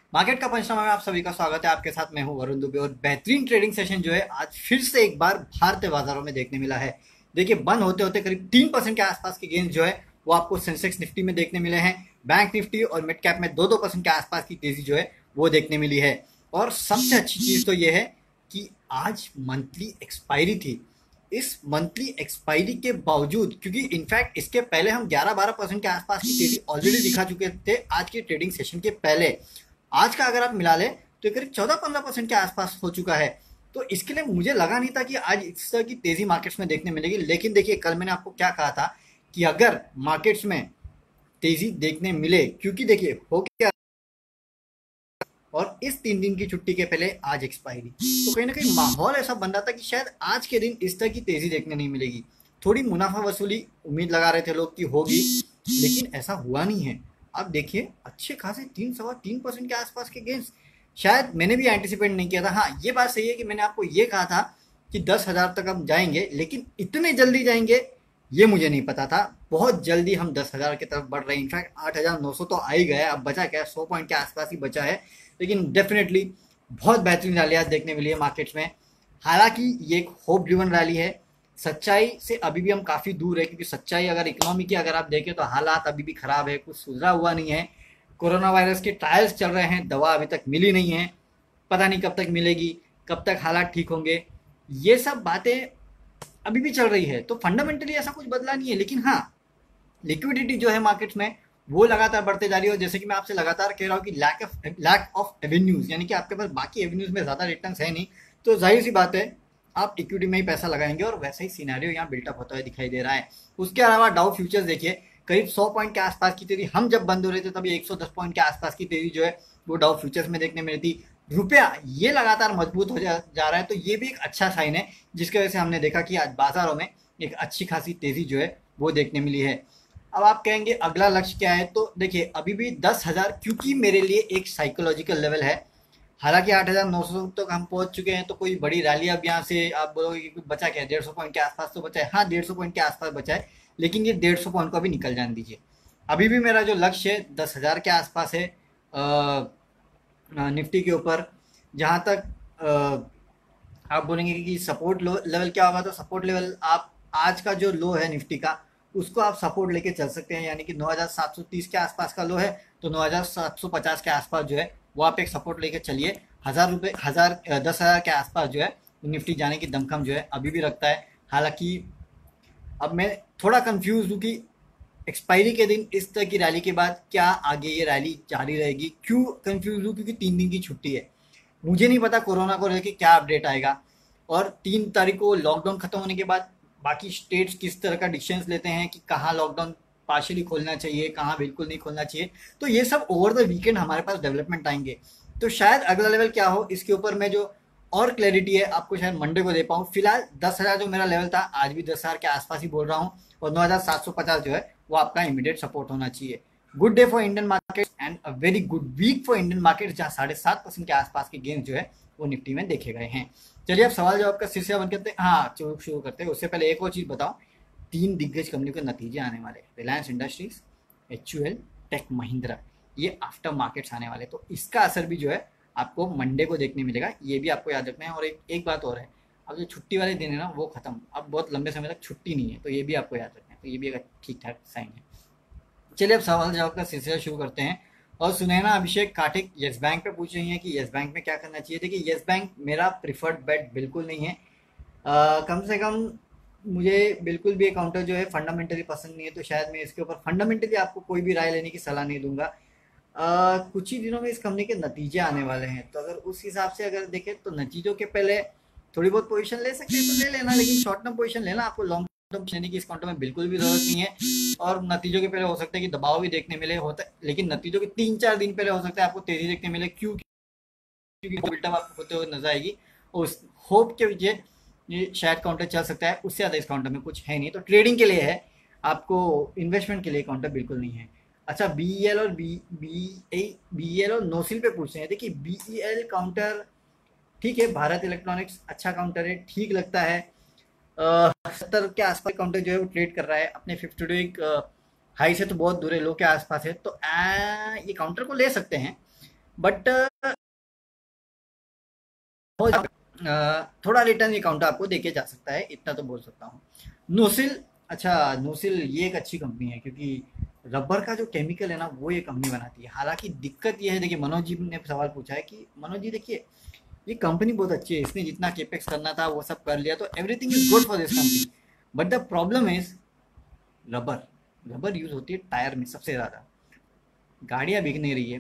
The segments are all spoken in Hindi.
मार्केट का पंचनामा में आप सभी का स्वागत है। आपके साथ मैं हूं वरुण दुबे और बेहतरीन ट्रेडिंग सेशन जो है आज फिर से एक बार भारतीय बाजारों में देखने मिला है। देखिए, बंद होते होते करीब 3% के आसपास के गेंस जो है वो आपको सेंसेक्स निफ्टी में देखने मिले हैं। बैंक निफ्टी और मिड कैप में 2-2% के आसपास की तेजी जो है वो देखने मिली है। और सबसे अच्छी चीज तो ये है कि आज मंथली एक्सपायरी थी। इस मंथली एक्सपायरी के बावजूद, क्योंकि इनफैक्ट इसके पहले हम 11-12% के आसपास की तेजी ऑलरेडी दिखा चुके थे आज के ट्रेडिंग सेशन के पहले। आज का अगर आप मिला लें तो करीब 14-15% के आसपास हो चुका है। तो इसके लिए मुझे लगा नहीं था कि आज इस तरह की तेजी मार्केट्स में देखने मिलेगी। लेकिन देखिए, कल मैंने आपको क्या कहा था कि अगर मार्केट्स में तेजी देखने मिले, क्योंकि देखिए हो क्या, और इस 3 दिन की छुट्टी के पहले आज एक्सपायरी, तो कहीं ना कहीं माहौल ऐसा बन रहा था कि शायद आज के दिन इस तरह की तेजी देखने नहीं मिलेगी। थोड़ी मुनाफा वसूली उम्मीद लगा रहे थे लोग कि होगी, लेकिन ऐसा हुआ नहीं है। अब देखिए, अच्छे खासे 3-3.25% के आसपास के गेंस शायद मैंने भी एंटिसिपेट नहीं किया था। हाँ, ये बात सही है कि मैंने आपको ये कहा था कि 10,000 तक हम जाएंगे, लेकिन इतने जल्दी जाएंगे ये मुझे नहीं पता था। बहुत जल्दी हम 10,000 की तरफ बढ़ रहे हैं। इनफैक्ट 8,900 तो आ ही गया। अब बचा क्या, 100 पॉइंट के आसपास ही बचा है। लेकिन डेफिनेटली बहुत बेहतरीन रैली आज देखने मिली है मार्केट्स में। हालांकि ये एक होप ड्रिवन रैली है। सच्चाई से अभी भी हम काफ़ी दूर है, क्योंकि सच्चाई अगर इकोनॉमी की अगर आप देखें तो हालात अभी भी ख़राब है, कुछ सुधरा हुआ नहीं है। कोरोना वायरस के ट्रायल्स चल रहे हैं, दवा अभी तक मिली नहीं है, पता नहीं कब तक मिलेगी, कब तक हालात ठीक होंगे। ये सब बातें अभी भी चल रही है। तो फंडामेंटली ऐसा कुछ बदला नहीं है। लेकिन हाँ, लिक्विडिटी जो है मार्केट्स में वो लगातार बढ़ते जा रही है। और जैसे कि मैं आपसे लगातार कह रहा हूँ कि लैक ऑफ एवेन्यूज, यानी कि आपके पास बाकी एवेन्यूज में ज़्यादा रिटर्न्स है नहीं, तो जाहिर सी बात है आप इक्विटी में ही पैसा लगाएंगे। और वैसा ही सिनेरियो यहाँ बिल्टअप होता हुआ दिखाई दे रहा है। उसके अलावा डाउ फ्यूचर्स देखिए, करीब 100 पॉइंट के आसपास की तेजी, हम जब बंद हो रहे थे तभी 110 पॉइंट के आसपास की तेजी जो है वो डाउ फ्यूचर्स में देखने मिली थी। रुपया ये लगातार मजबूत हो जा रहा है, तो ये भी एक अच्छा साइन है, जिसकी वजह से हमने देखा कि आज बाजारों में एक अच्छी खासी तेजी जो है वो देखने मिली है। अब आप कहेंगे अगला लक्ष्य क्या है, तो देखिए अभी भी 10,000 क्योंकि मेरे लिए एक साइकोलॉजिकल लेवल है। हालांकि 8,900 तक हम पहुंच चुके हैं, तो कोई बड़ी रैली अब यहाँ से आप बोलोगे कि बचा क्या है, 150 पॉइंट के आसपास तो बचा है। हाँ, 150 पॉइंट के आसपास बचा है, लेकिन ये 150 पॉइंट को अभी निकल जाने दीजिए। अभी भी मेरा जो लक्ष्य है 10,000 के आसपास है निफ्टी के ऊपर। जहाँ तक आप बोलेंगे कि सपोर्ट लेवल क्या होगा, तो सपोर्ट लेवल आप आज का जो लो है निफ्टी का, उसको आप सपोर्ट लेके चल सकते हैं। यानी कि 9,730 के आसपास का लो है, तो 9,750 के आसपास जो है वो आप एक सपोर्ट लेके चलिए। 10,000 के आसपास जो है निफ्टी जाने की दमखम जो है अभी भी रखता है। हालांकि अब मैं थोड़ा कंफ्यूज हूँ कि एक्सपायरी के दिन इस तरह की रैली के बाद क्या आगे ये रैली जारी रहेगी। क्यों कंफ्यूज हूँ, क्योंकि 3 दिन की छुट्टी है। मुझे नहीं पता कोरोना को लेकर क्या अपडेट आएगा, और 3 तारीख को लॉकडाउन खत्म होने के बाद बाकी स्टेट्स किस तरह का डिसीजन लेते हैं कि कहाँ लॉकडाउन पार्शियली खोलना चाहिए, कहाँ बिल्कुल नहीं खोलना चाहिए। तो ये सब ओवर द वीकेंड हमारे पास डेवलपमेंट आएंगे। तो शायद अगला लेवल क्या हो, इसके ऊपर मैं जो और क्लैरिटी है आपको शायद मंडे को दे पाऊँ। फिलहाल 10,000 जो मेरा लेवल था, आज भी 10,000 के आसपास ही बोल रहा हूँ, और 9,750 जो है वो आपका इमीडिएट सपोर्ट होना चाहिए। Good day for Indian market and a very good week for Indian market, जहाँ 7.5% के आसपास के गेंस जो है वो निफ्टी में देखे गए हैं। चलिए अब सवाल जवाब का सिलसिला बंद करते हैं। हाँ, शुरू करते हैं। उससे पहले एक और चीज़ बताऊं, 3 दिग्गज कंपनी के नतीजे आने वाले, Reliance Industries, HUL, tech Mahindra, ये आफ्टर मार्केट्स आने वाले। तो इसका असर भी जो है आपको मंडे को देखने मिलेगा, ये भी आपको याद रखना है। और एक बात और है, अब जो छुट्टी वाले दिन है ना वो खत्म, अब बहुत लंबे समय तक छुट्टी नहीं है, तो ये भी आपको याद रखना है। तो ये भी एक ठीक ठाक साइन है। चलिए अब सवाल जवाब का सिलसिला शुरू करते हैं। और सुनैना अभिषेक काठिक येस बैंक पे पूछ रही हैं कि येस बैंक में क्या करना चाहिए। देखिए, येस बैंक मेरा प्रिफर्ड बेट बिल्कुल नहीं है। कम से कम मुझे बिल्कुल भी काउंटर जो है फंडामेंटली पसंद नहीं है, तो शायद मैं इसके ऊपर फंडामेंटली आपको कोई भी राय लेने की सलाह नहीं दूंगा। कुछ ही दिनों में इस कंपनी के नतीजे आने वाले हैं, तो अगर उस हिसाब से अगर देखें तो नतीजों के पहले थोड़ी बहुत पोजीशन ले सकते हैं तो ले लेना, लेकिन शॉर्ट टर्म पोजीशन लेना, आपको लॉन्ग टर्म लेने की इस काउंटर में बिल्कुल भी जरूरत नहीं है। और नतीजों के पहले हो सकता है कि दबाव भी देखने मिले होता है, लेकिन नतीजों के 3-4 दिन पहले हो सकता है आपको तेजी देखने मिले। क्यों? क्योंकि बिल्टअप आपको होते हुए नजर आएगी, और उस होप के वजह ये शायद काउंटर चल सकता है। उससे ज़्यादा इस काउंटर में कुछ है नहीं, तो ट्रेडिंग के लिए है, आपको इन्वेस्टमेंट के लिए काउंटर बिल्कुल नहीं है। अच्छा, BEL और BEL और नोसिल पे पूछ रहे हैं। देखिए, BEL काउंटर ठीक है, भारत इलेक्ट्रॉनिक्स अच्छा काउंटर है, ठीक लगता है। 70 के आसपास काउंटर जो है वो ट्रेड कर रहा है, अपने 52 हाई से तो बहुत दूर है, लो के आसपास है, तो ये काउंटर को ले सकते हैं। बट थोड़ा रिटर्न अकाउंट आपको देके जा सकता है, इतना तो बोल सकता हूँ। नोसिल, अच्छा नोसिल ये एक अच्छी कंपनी है, क्योंकि रबर का जो केमिकल है ना वो ये कंपनी बनाती है। हालांकि दिक्कत ये है, देखिए मनोज जी ने सवाल पूछा है कि मनोज जी देखिए ये कंपनी बहुत अच्छी है, इसने जितना केपेक्स करना था वो सब कर लिया, तो everything is good for this company. But the problem is rubber, rubber use होती है टायर में सबसे ज़्यादा। गाड़ियाँ बिक नहीं रही है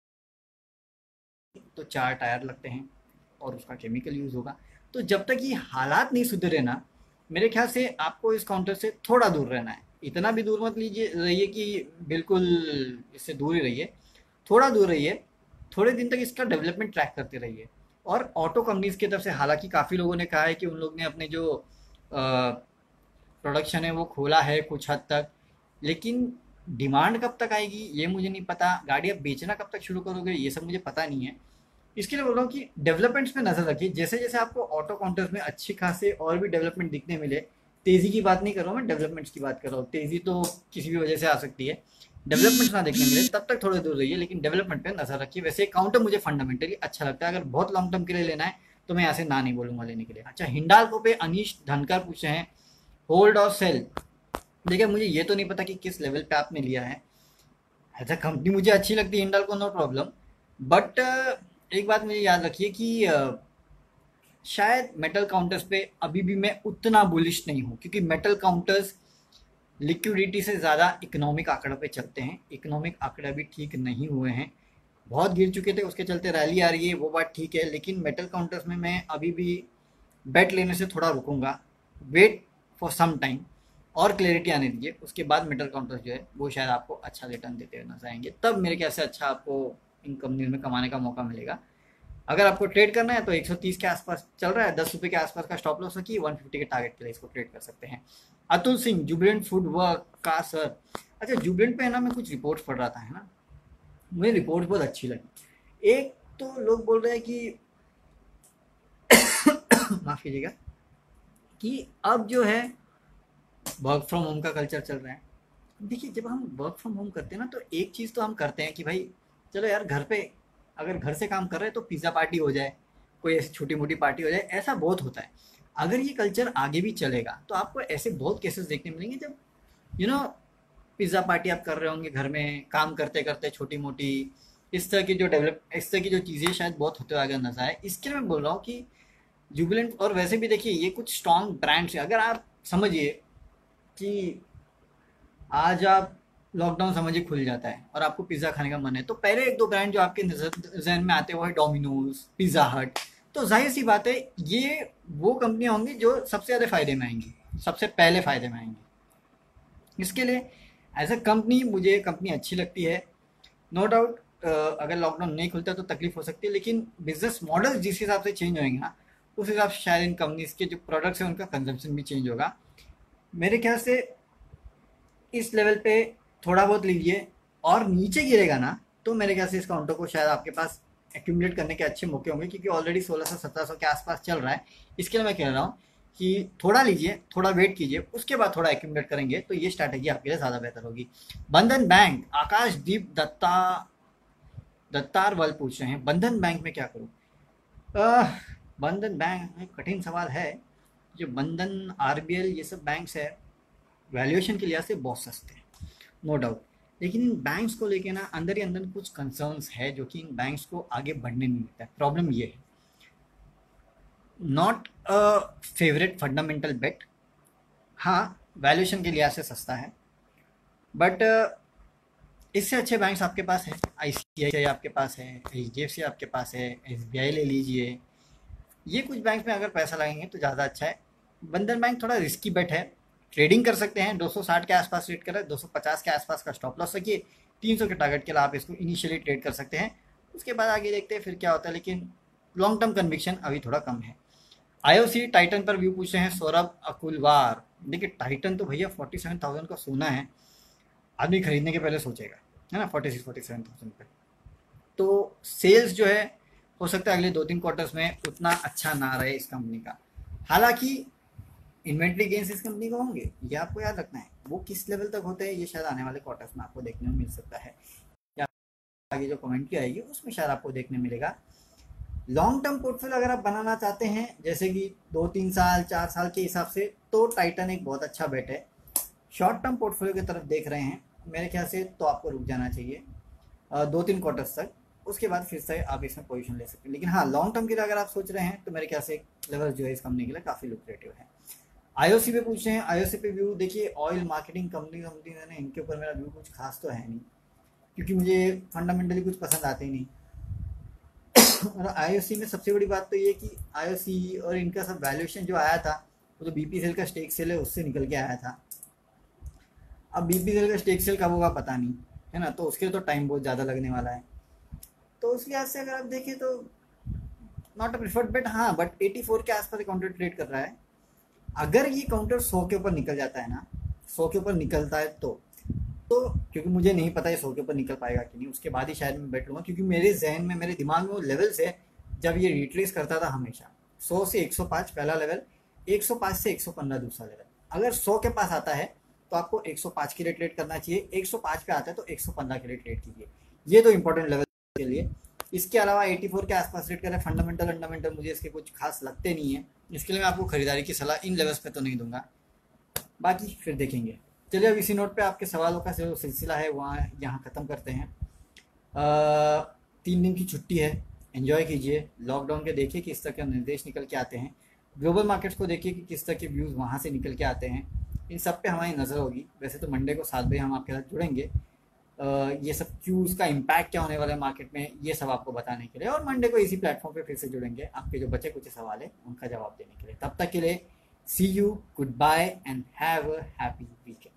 तो 4 टायर लगते हैं और उसका केमिकल यूज़ होगा। तो जब तक ये हालात नहीं सुधरे ना, मेरे ख्याल से आपको इस काउंटर से थोड़ा दूर रहना है। इतना भी दूर मत लीजिए रहिए कि बिल्कुल इससे दूर ही रहिए, थोड़ा दूर रहिए। थोड़े दिन तक इसका डेवलपमेंट ट्रैक करते रहिए। और ऑटो कंपनीज की तरफ से हालांकि काफ़ी लोगों ने कहा है कि उन लोग ने अपने जो प्रोडक्शन है वो खोला है कुछ हद तक, लेकिन डिमांड कब तक आएगी ये मुझे नहीं पता, गाड़ियाँ बेचना कब तक शुरू करोगे ये सब मुझे पता नहीं है। इसके लिए बोल रहा हूँ कि डेवलपमेंट्स पे नज़र रखिए, जैसे जैसे आपको ऑटो काउंटर्स में अच्छी खासे और भी डेवलपमेंट दिखने मिले। तेज़ी की बात नहीं कर रहा हूँ मैं, डेवलपमेंट्स की बात कर रहा हूँ। तेज़ी तो किसी भी वजह से आ सकती है, डेवलपमेंट्स ना देखने मिले तब तक थोड़े दूर रहिए, लेकिन डेवलपमेंट पे नज़र रखिए। वैसे काउंटर मुझे फंडामेंटली अच्छा लगता है, अगर बहुत लॉन्ग टर्म के लिए लेना है तो मैं यहाँ से ना नहीं बोलूँगा लेने के लिए। अच्छा हिंडाल्को पे अनीश धनकर पूछे हैं होल्ड और सेल। देखिए मुझे ये तो नहीं पता कि किस लेवल पे आपने लिया है। एज अ कंपनी मुझे अच्छी लगती है हिंडाल्को, नो प्रॉब्लम। बट एक बात मुझे याद रखिए कि शायद मेटल काउंटर्स पे अभी भी मैं उतना बुलिश नहीं हूँ, क्योंकि मेटल काउंटर्स लिक्विडिटी से ज़्यादा इकोनॉमिक आंकड़े पे चलते हैं। इकोनॉमिक आंकड़े भी ठीक नहीं हुए हैं, बहुत गिर चुके थे, उसके चलते रैली आ रही है, वो बात ठीक है। लेकिन मेटल काउंटर्स में मैं अभी भी बेट लेने से थोड़ा रुकूंगा। वेट फॉर सम टाइम और क्लैरिटी आने दीजिए, उसके बाद मेटल काउंटर्स जो है वो शायद आपको अच्छा रिटर्न देते हुए नजर आएंगे, तब मेरे ख्याल से अच्छा आपको इन कंपनी में कमाने का मौका मिलेगा। अगर आपको ट्रेड करना है तो 130 के आसपास चल रहा है, 10 रुपये के आसपास का स्टॉप लॉस रखिए, 150 के टारगेट के लिए इसको ट्रेड कर सकते हैं। Atul Singh Jubilant food work का सर, अच्छा जुबिलेंट पे है ना मैं कुछ रिपोर्ट पढ़ रहा था है ना, मुझे रिपोर्ट बहुत अच्छी लगी। एक तो लोग बोल रहे हैं कि माफ कीजिएगा, कि अब जो है वर्क फ्रॉम होम का कल्चर चल रहा है। देखिए जब हम वर्क फ्रॉम होम करते हैं ना तो एक चीज़ तो हम करते हैं कि भाई चलो यार घर पे अगर घर से काम कर रहे हैं तो पिज़्ज़ा पार्टी हो जाए, कोई ऐसी छोटी मोटी पार्टी हो जाए, ऐसा बहुत होता है। अगर ये कल्चर आगे भी चलेगा तो आपको ऐसे बहुत केसेस देखने मिलेंगे जब यू नो पिज़्ज़ा पार्टी आप कर रहे होंगे घर में काम करते करते छोटी मोटी, इस तरह की जो चीज़ें शायद बहुत होते हुए आगे नजर आए। इसके लिए मैं बोल रहा हूँ कि जुबिलेंट, और वैसे भी देखिए ये कुछ स्ट्रॉन्ग ब्रांड्स है। अगर आप समझिए कि आज आप लॉकडाउन समझिए खुल जाता है और आपको पिज़्ज़ा खाने का मन है, तो पहले एक दो ब्रांड जो आपके जहन में आते हैं वो है डोमिनोज, पिज़्ज़ा हट। तो जाहिर सी बात है ये वो कंपनियां होंगी जो सबसे ज़्यादा फायदे में आएंगी, सबसे पहले फायदे में आएंगी। इसके लिए एज अ कंपनी मुझे ये कंपनी अच्छी लगती है। नो डाउट अगर लॉकडाउन नहीं खुलता तो तकलीफ हो सकती है, लेकिन बिजनेस मॉडल जिस हिसाब से चेंज होंगे ना उस हिसाब से शायद इन कंपनीज के जो प्रोडक्ट्स हैं उनका कंजम्पशन भी चेंज होगा। मेरे ख्याल से इस लेवल पे थोड़ा बहुत लीजिए, और नीचे गिरेगा ना तो मेरे ख्याल से इस काउंटर को शायद आपके पास एक्यूमुलेट करने के अच्छे मौके होंगे, क्योंकि ऑलरेडी 1600-1700 के आसपास चल रहा है। इसके लिए मैं कह रहा हूँ कि थोड़ा लीजिए, थोड़ा वेट कीजिए, उसके बाद थोड़ा एक्यूमुलेट करेंगे तो ये स्ट्रैटेजी आपके लिए ज़्यादा बेहतर होगी। बंधन बैंक, आकाशदीप दत्तार वाल पूछ रहे हैं बंधन बैंक में क्या करूँ। अह, बंधन बैंक एक कठिन सवाल है। जो बंधन आरबीएल ये सब बैंक्स है वैल्यूएशन के लिहाज से बहुत सस्ते हैं, नो डाउट। लेकिन इन बैंक्स को लेके ना अंदर ही अंदर कुछ कंसर्न्स है जो कि इन बैंक्स को आगे बढ़ने नहीं देता है। प्रॉब्लम ये है, not a favourite fundamental bet. हाँ वैल्यूएशन के लिहाज से सस्ता है, बट इससे अच्छे बैंक्स आपके पास हैं। आईसीआईसीआई आपके पास है, एचडीएफसी आपके पास है, एसबीआई ले लीजिए। ये कुछ बैंक में अगर पैसा लगाएंगे तो ज़्यादा अच्छा है। बंधन बैंक थोड़ा रिस्की बेट है, ट्रेडिंग कर सकते हैं, 260 के आसपास ट्रेड करें, 250 के आसपास का स्टॉप लॉस रखिए, 300 के टारगेट के लिए आप इसको इनिशियली ट्रेड कर सकते हैं। उसके बाद आगे देखते हैं फिर क्या होता है, लेकिन लॉन्ग टर्म कन्विक्शन अभी थोड़ा कम है। आईओसी टाइटन पर व्यू पूछ रहे हैं सौरभ अकुलवार। देखिए टाइटन तो भैया 47,000 का सोना है, आदमी खरीदने के पहले सोचेगा, है ना, 46-47,000 पे। तो सेल्स जो है हो सकता है अगले 2-3 क्वार्टर्स में उतना अच्छा ना रहे इस कंपनी का। हालांकि इन्वेंट्री गेन्स इस कंपनी को होंगे, ये आपको याद रखना है। वो किस लेवल तक होते हैं ये शायद आने वाले क्वार्टर्स में आपको देखने को मिल सकता है। आगे जो कमेंट्री आएगी उसमें शायद आपको देखने मिलेगा। लॉन्ग टर्म पोर्टफोलियो अगर आप बनाना चाहते हैं जैसे कि 2-3 साल 4 साल के हिसाब से, तो टाइटन एक बहुत अच्छा बेट है। शॉर्ट टर्म पोर्टफोलियो की तरफ देख रहे हैं मेरे ख्याल से, तो आपको रुक जाना चाहिए 2-3 क्वार्टर्स तक, उसके बाद फिर से आप इसमें पोजीशन ले सकते हैं। लेकिन हाँ, लॉन्ग टर्म के लिए अगर आप सोच रहे हैं तो मेरे ख्याल से लेवल जो है इस कंपनी के लिए काफ़ी लुक्रेटिव है। आईओसी पे पूछ रहे हैं, आईओसी पे व्यू देखिए, ऑयल मार्केटिंग कंपनी ने इनके ऊपर मेरा व्यू कुछ खास तो है नहीं, क्योंकि मुझे फंडामेंटली कुछ पसंद आते ही नहीं। और आईओसी में सबसे बड़ी बात तो ये कि आईओसी और इनका सब वैल्यूएशन जो आया था वो तो बीपीसीएल का स्टेक सेल है उससे निकल के आया था। अब बीपीसीएल का स्टेक सेल कब होगा पता नहीं, है ना, तो उसके लिए तो टाइम बहुत ज़्यादा लगने वाला है। तो उस लिहाज से अगर आप देखें तो नॉट अ प्रिफर्ड बेट, हाँ, बट 84 के आसपास काउंटर ट्रेड कर रहा है। अगर ये काउंटर 100 के ऊपर निकल जाता है ना, 100 के ऊपर निकलता है तो क्योंकि मुझे नहीं पता है 100 के ऊपर निकल पाएगा कि नहीं, उसके बाद ही शायद मैं बैठ लूँगा, क्योंकि मेरे जहन में, मेरे दिमाग में वो लेवल्स है जब ये रिट्रेस करता था हमेशा। 100 से 105 पहला लेवल, 105 से 115 दूसरा लेवल। अगर 100 के पास आता है तो आपको 105 के लिए ट्रेड करना चाहिए, 105 पे आता है तो 115 के लिए ट्रेड कीजिए। ये तो इंपॉर्टेंट लेवल के लिए। इसके अलावा 84 के आसपास रेट करें, फंडामेंटल मुझे इसके कुछ खास लगते नहीं है, इसके लिए मैं आपको खरीदारी की सलाह इन लेवल्स पे तो नहीं दूंगा, बाकी फिर देखेंगे। चलिए अब इसी नोट पे आपके सवालों का जो सिलसिला है वहाँ यहाँ ख़त्म करते हैं। 3 दिन की छुट्टी है, एंजॉय कीजिए। लॉकडाउन के देखिए किस तरह के निर्देश निकल के आते हैं, ग्लोबल मार्केट्स को देखिए कि किस तरह के व्यूज़ वहाँ से निकल के आते हैं, इन सब पे हमारी नज़र होगी। वैसे तो मंडे को 7 बजे हम आपके साथ जुड़ेंगे, ये सब क्यूज़ का इम्पैक्ट क्या होने वाला है मार्केट में, ये सब आपको बताने के लिए, और मंडे को इसी प्लेटफॉर्म पे फिर से जुड़ेंगे आपके जो बचे कुछ सवाल है उनका जवाब देने के लिए। तब तक के लिए see you, good bye and have a happy weekend.